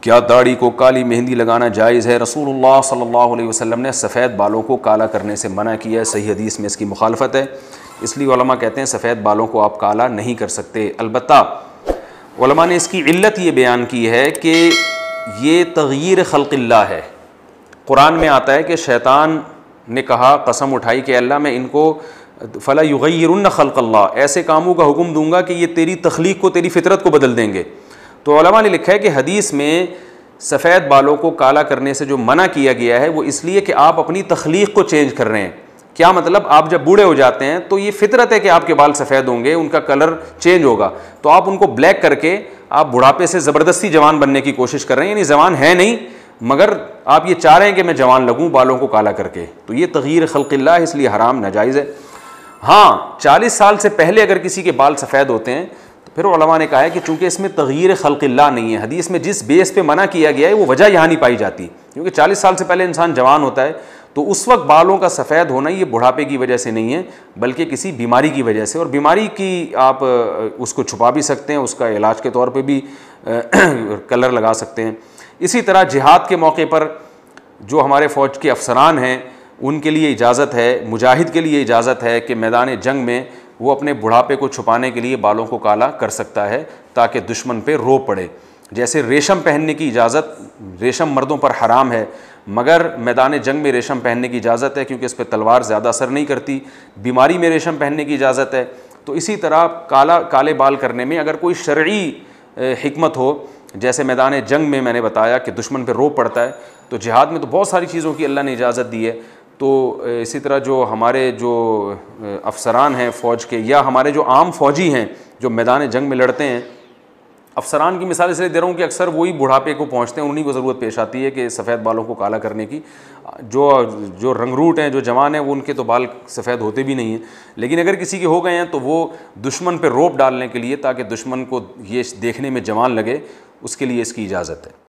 क्या दाढ़ी को काली मेहंदी लगाना जायज़ है? रसूलुल्लाह सल्लल्लाहु अलैहि वसल्लम ने सफ़ेद बालों को काला करने से मना किया है। सही हदीस में इसकी मुखालफत है, इसलिए उलमा कहते हैं सफ़ेद बालों को आप काला नहीं कर सकते। अलबत्ता उलमा ने इसकी इल्लत ये बयान की है कि ये तग़यीर ख़ल्क़िल्लाह है। कुरान में आता है कि शैतान ने कहा, कसम उठाई कि अल्लाह मैं इनको फ़ला युग़य्यिरुन्न ख़ल्क़ल्लाह, ऐसे कामों का हुक्म दूंगा कि ये तेरी तख्लीक को, तेरी फितरत को बदल देंगे। तो उलमा ने लिखा है कि हदीस में सफ़ेद बालों को काला करने से जो मना किया गया है वो इसलिए कि आप अपनी तख्लीक को चेंज कर रहे हैं। क्या मतलब? आप जब बूढ़े हो जाते हैं तो ये फितरत है कि आपके बाल सफ़ेद होंगे, उनका कलर चेंज होगा, तो आप उनको ब्लैक करके आप बुढ़ापे से ज़बरदस्ती जवान बनने की कोशिश कर रहे हैं। यानी जवान है नहीं मगर आप ये चाह रहे हैं कि मैं जवान लगूँ बालों को काला करके, तो ये तग़यीर ख़ल्क़िल्लाह है, इसलिए हराम नाजायज़ है। हाँ, 40 साल से पहले अगर किसी के बाल सफ़ेद होते हैं तो फिर उलमा ने कहा है कि चूँकि इसमें तग़यीर ख़ल्क़िल्लाह नहीं है, हदीस में जिस बेस पे मना किया गया है वो वजह यहाँ नहीं पाई जाती, क्योंकि 40 साल से पहले इंसान जवान होता है तो उस वक्त बालों का सफ़ेद होना ये बुढ़ापे की वजह से नहीं है बल्कि किसी बीमारी की वजह से, और बीमारी की आप उसको छुपा भी सकते हैं, उसका इलाज के तौर पर भी कलर लगा सकते हैं। इसी तरह जिहाद के मौके पर जो हमारे फ़ौज के अफसरान हैं उनके लिए इजाज़त है, मुजाहिद के लिए इजाज़त है कि मैदान जंग में वो अपने बुढ़ापे को छुपाने के लिए बालों को काला कर सकता है ताकि दुश्मन पे रो पड़े। जैसे रेशम पहनने की इजाज़त, रेशम मर्दों पर हराम है मगर मैदान जंग में रेशम पहनने की इजाज़त है क्योंकि इस पर तलवार ज़्यादा असर नहीं करती। बीमारी में रेशम पहनने की इजाज़त है। तो इसी तरह काले बाल करने में अगर कोई शरई हिकमत हो, जैसे मैदान जंग में मैंने बताया कि दुश्मन पे रो पड़ता है, तो जिहाद में तो बहुत सारी चीज़ों की अल्लाह ने इजाज़त दी है। तो इसी तरह जो हमारे जो अफसरान हैं फ़ौज के या हमारे जो आम फ़ौजी हैं जो मैदान जंग में लड़ते हैं, अफसरान की मिसाल इसलिए दे रहा हूँ कि अक्सर वही बुढ़ापे को पहुँचते हैं, उन्हीं को ज़रूरत पेश आती है कि सफ़ेद बालों को काला करने की। जो रंगरूट हैं, जो जवान हैं, वो उनके तो बाल सफ़ेद होते भी नहीं हैं, लेकिन अगर किसी के हो गए हैं तो वो दुश्मन पर रोब डालने के लिए, ताकि दुश्मन को ये देखने में जवान लगे, उसके लिए इसकी इजाज़त है।